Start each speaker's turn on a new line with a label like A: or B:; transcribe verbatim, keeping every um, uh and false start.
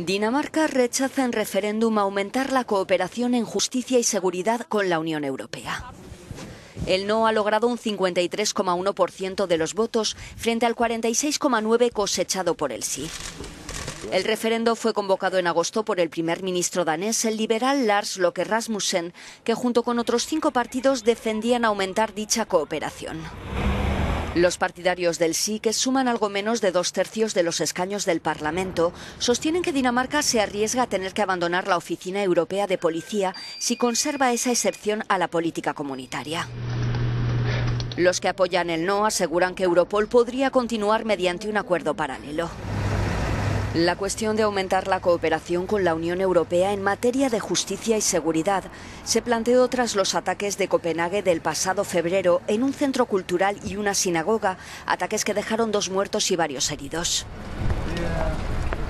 A: Dinamarca rechaza en referéndum aumentar la cooperación en justicia y seguridad con la Unión Europea. El no ha logrado un cincuenta y tres coma uno por ciento de los votos frente al cuarenta y seis coma nueve por ciento cosechado por el sí. El referendo fue convocado en agosto por el primer ministro danés, el liberal Lars Løkke Rasmussen, que junto con otros cinco partidos defendían aumentar dicha cooperación. Los partidarios del sí, que suman algo menos de dos tercios de los escaños del Parlamento, sostienen que Dinamarca se arriesga a tener que abandonar la Oficina Europea de Policía si conserva esa excepción a la política comunitaria. Los que apoyan el no aseguran que Europol podría continuar mediante un acuerdo paralelo. La cuestión de aumentar la cooperación con la Unión Europea en materia de justicia y seguridad se planteó tras los ataques de Copenhague del pasado febrero en un centro cultural y una sinagoga, ataques que dejaron dos muertos y varios heridos.